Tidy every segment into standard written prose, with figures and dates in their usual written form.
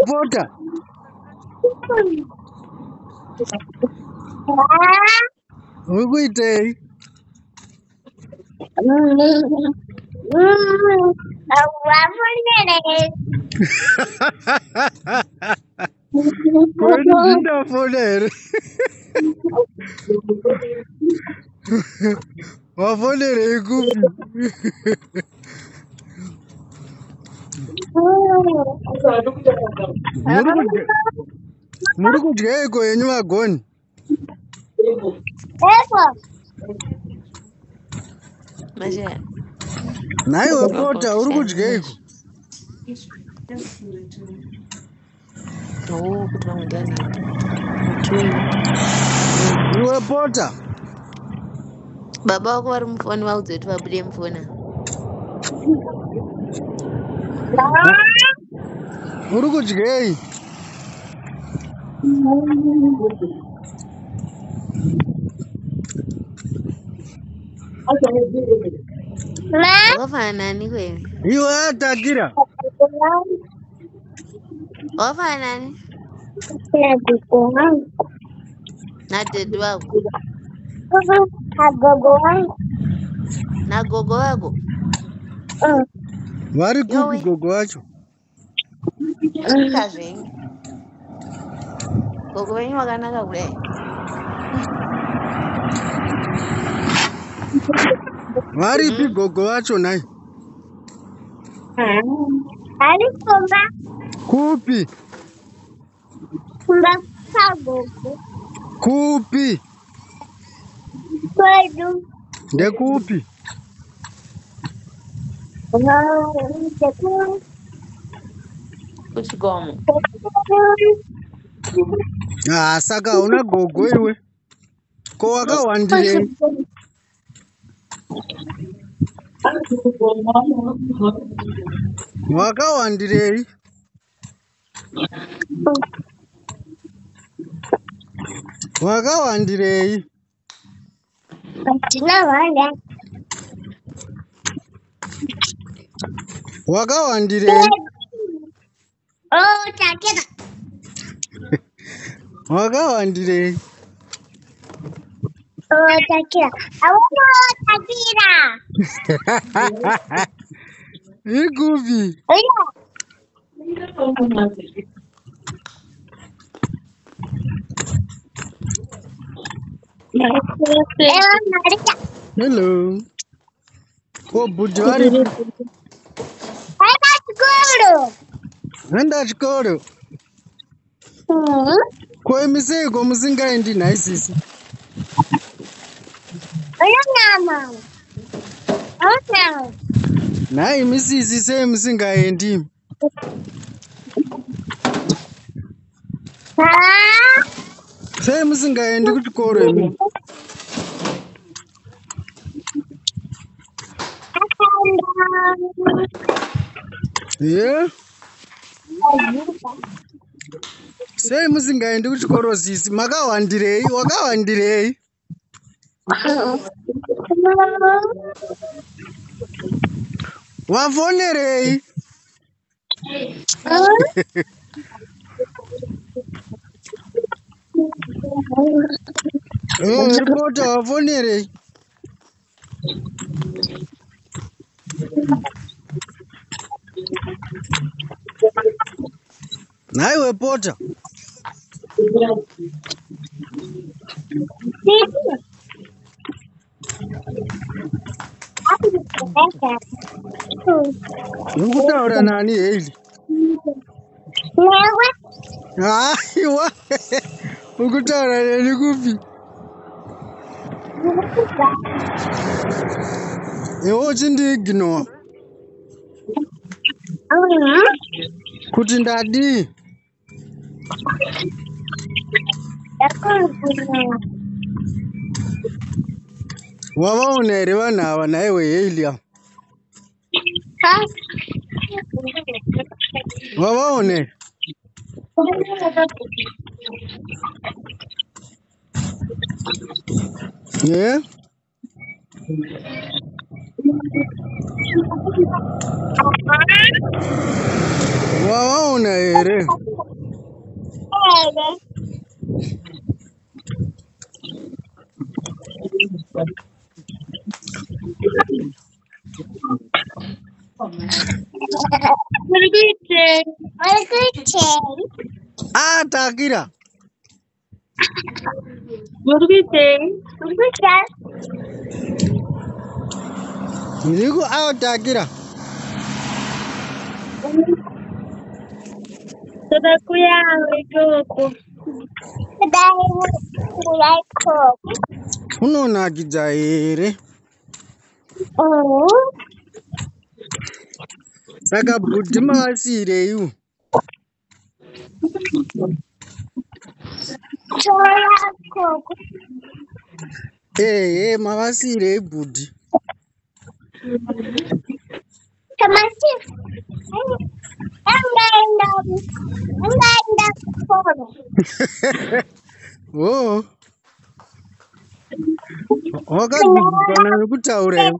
Porter. Ukuite. Kwenu zindafonere. Wafonere ikupi. Muri kudya iko yenyu vagoni. Naiwe Porter uri kudya iko. Iwe Porter. Baba wako vari mufoni vaudze kuti vabude mufona. Uri kudyei? Wakafana nani kweli? Iwe atakira. Wakafana nani? Na dede wako. Na gogo wako. Vari kupi gogo wacho? Kazvengi. Gogo venyu wakanaka kudai. Varipi gogo wacho nai? Ari kumba. Kupi? Kumba kagogo. Kupi? Kwedu. Ndekupi? Kuchikomo. Ah, saka una gogo iwe. Ko wakawandire. Wakawandirei? Wakawandirei? Ndinawanda. Wakawandirei? Oh, takira. Wakawandirei? Oh, takira. Awono takira. Ikupi? Hello. Oh, Bujari. Enda chikoro. Kwa misego musingaendi naisisi. Nai misisi se musingaendi. Se musingaendi kuchikoro imi. Yeah. Se musingaendi kuchikoro sisi. Makawandirei? Wakawandirei? Wafonerei? Reporter wafonerei? Naiwe Porter. Ukutaura nani Hailey? Aiwa. Ukutaura nani kupi? Ewo chindiignore. Kuti ndadi. Wavaona here vanhu ava naiwe Hailey? Wavaona? Yeah? Waona here. Takira. Niliku takira. Unonakidza here. Saka bhudhi mavasirei. Mavasirei bhudhi. Oh. Wakadzidziswa nekutaura iwe.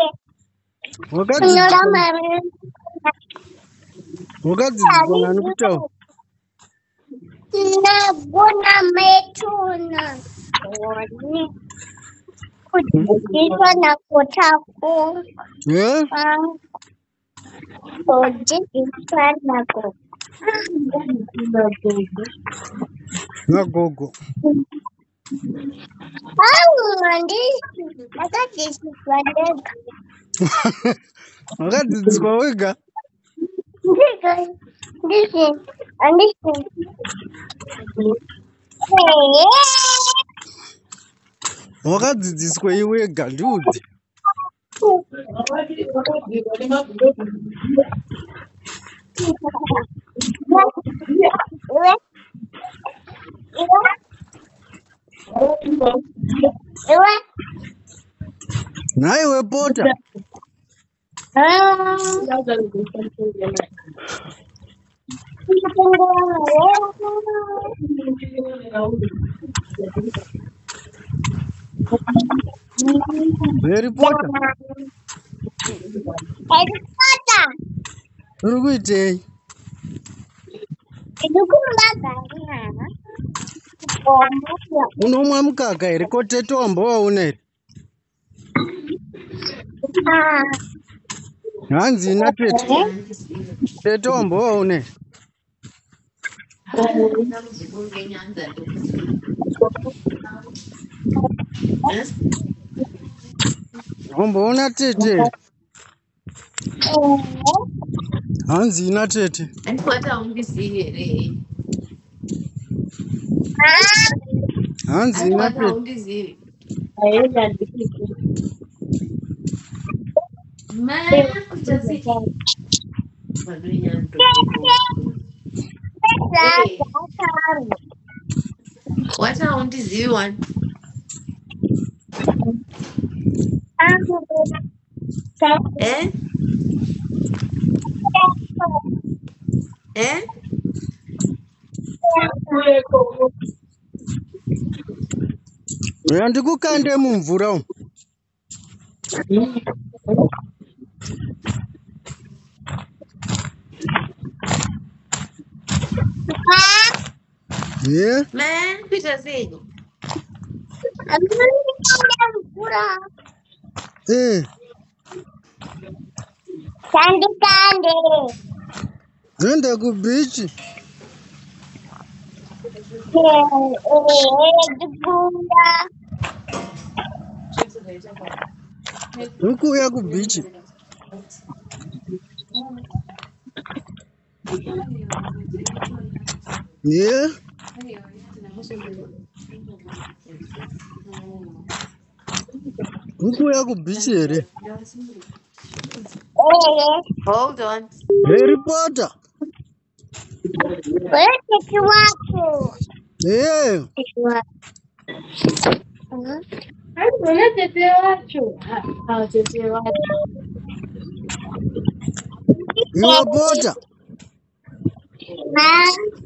Wakadzidziswa nekutaura. Ndabona metuna. Kudzidziswa nakutaku. Kudzidziswa nako. Nagogo. Wakadzidziswa ndega. Wakadzidziswa wega? Wakadzidziswa iwega ndiudze. Naiwe pota. Harry Potter. Harry Potter. Uri kuitei? Unomwa mukaka here ko tetombo wauna here? Hanzi ina tete. Tetombo wauna here? Omboona tete? Hanzi ina tete. Hanzi ina tete. What sound is you want? Eh? Eh? Ndikukande mumvura umu. Yeah. Man, Peter said. Candy. Nenda ku beach. Ukuya ku beach. Yeah. Ukuya ku beach here. Hold on. Harry Potter. Where did you want to? Yeah. You are Potter.